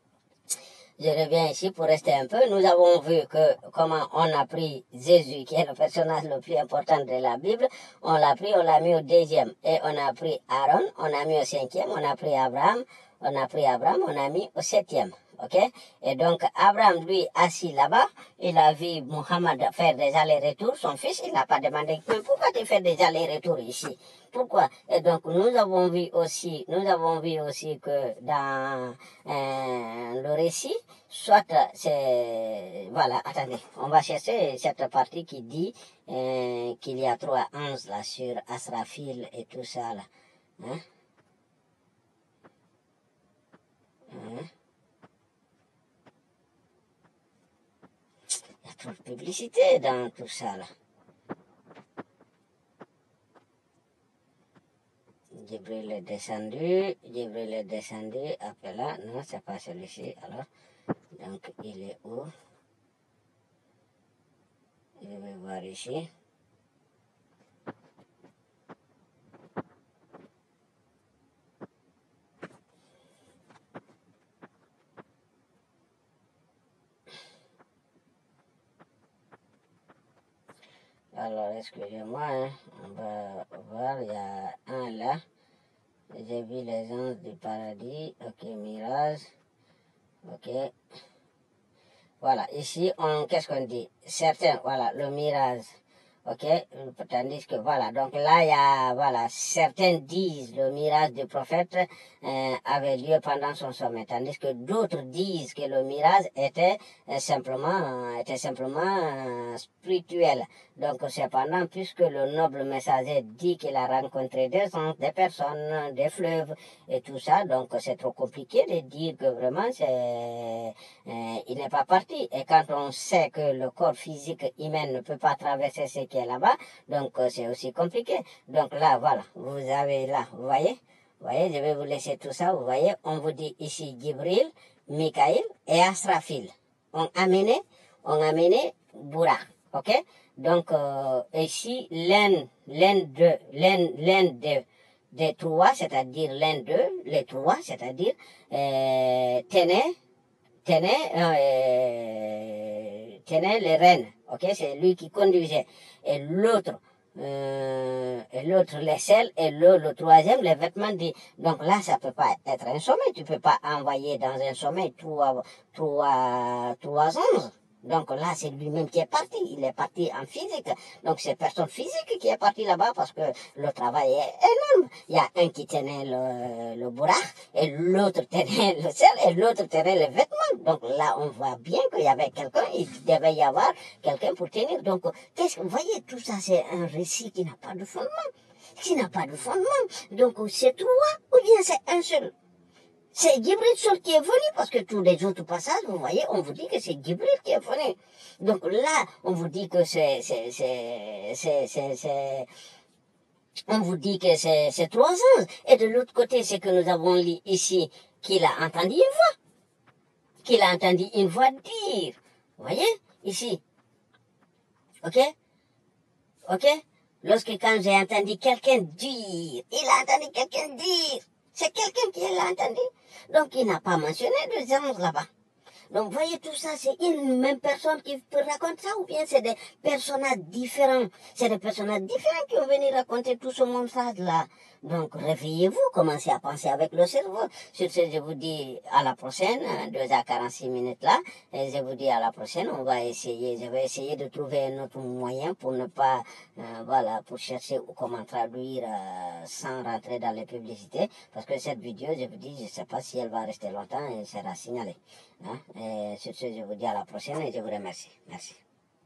Je reviens ici pour rester un peu. Nous avons vu que comment on a pris Jésus, qui est le personnage le plus important de la Bible. On l'a pris, on l'a mis au deuxième. Et on a pris Aaron, on a mis au cinquième. On a pris Abraham, on a pris Abraham, on a mis au septième. Ok? Et donc, Abraham, lui, assis là-bas, il a vu Mohammed faire des allers-retours. Son fils, il n'a pas demandé, mais pourquoi tu fais des allers-retours ici? Pourquoi? Et donc, nous avons vu aussi, nous avons vu aussi que dans euh, le récit, soit c'est, voilà, attendez, on va chercher cette partie qui dit euh, qu'il y a trois anges là sur Asrafil et tout ça là. Hein? Hein? Il y a trop de publicité dans tout ça là. Jibril est descendu, Jibril est descendu, après là, non, c'est pas celui-ci, alors, donc il est où? Je vais voir ici. alors, excusez-moi, hein, on va voir, il y a un là. J'ai vu les anges du paradis. Ok, mirage. Ok. Voilà, ici, on qu'est-ce qu'on dit? Certains, voilà, le mirage. Ok, tandis que voilà, donc là, il y a, voilà, certains disent le mirage du prophète euh, avait lieu pendant son sommet, tandis que d'autres disent que le mirage était euh, simplement, euh, était simplement euh, spirituel. Donc, cependant, puisque le noble messager dit qu'il a rencontré des anges, des personnes, des fleuves et tout ça, donc c'est trop compliqué de dire que vraiment c'est, euh, il n'est pas parti. Et quand on sait que le corps physique humain ne peut pas traverser ce qui est là-bas, donc euh, c'est aussi compliqué. Donc là, voilà, vous avez là, vous voyez, vous voyez, je vais vous laisser tout ça, vous voyez, on vous dit ici Djibril, Mikaïl et Asrafil. On a amené, on a amené Boura, ok? Donc euh, ici, l'un, l'un de, l'un, l'un de, des trois, c'est-à-dire l'un d'eux, les trois, c'est-à-dire euh, tenait, tenait, euh, tenait les rênes, ok? C'est lui qui conduisait. Et l'autre, euh, et l'autre les selles, et le, le troisième les vêtements dit. Donc là, ça peut pas être un sommet. Tu peux pas envoyer dans un sommet trois, trois, trois anges. Donc là, c'est lui-même qui est parti. Il est parti en physique. Donc c'est personne physique qui est parti là-bas parce que le travail est énorme. Il y a un qui tenait le, le bourrach, et l'autre tenait le sel, et l'autre tenait les vêtements. Donc là, on voit bien qu'il y avait quelqu'un, il devait y avoir quelqu'un pour tenir. Donc, qu'est-ce que vous voyez, tout ça, c'est un récit qui n'a pas de fondement. Qui n'a pas de fondement. Donc, c'est trois ou bien c'est un seul. C'est Djibril seul qui est venu, parce que tous les autres passages, vous voyez, on vous dit que c'est Djibril qui est venu. Donc là, on vous dit que c'est, c'est, c'est, c'est, c'est, c'est on vous dit que c'est, c'est trois anges. Et de l'autre côté, c'est que nous avons lu ici qu'il a entendu une voix. Qu'il a entendu une voix dire. Vous voyez, ici. Ok? Ok? Lorsque quand j'ai entendu quelqu'un dire, il a entendu quelqu'un dire. C'est quelqu'un qui l'a entendu. Donc, il n'a pas mentionné deux anges là-bas. Donc, vous voyez, tout ça, c'est une même personne qui peut raconter ça, ou bien c'est des personnages différents. C'est des personnages différents qui ont venu raconter tout ce mensonge-là. Donc, réveillez-vous, commencez à penser avec le cerveau. Sur ce, je vous dis à la prochaine, deux heures quarante-six minutes là, et je vous dis à la prochaine, on va essayer, je vais essayer de trouver un autre moyen pour ne pas, euh, voilà, pour chercher comment traduire euh, sans rentrer dans les publicités, parce que cette vidéo, je vous dis, je ne sais pas si elle va rester longtemps, elle sera signalée. Hein? Et sur ce, je vous dis à la prochaine et je vous remercie. Merci.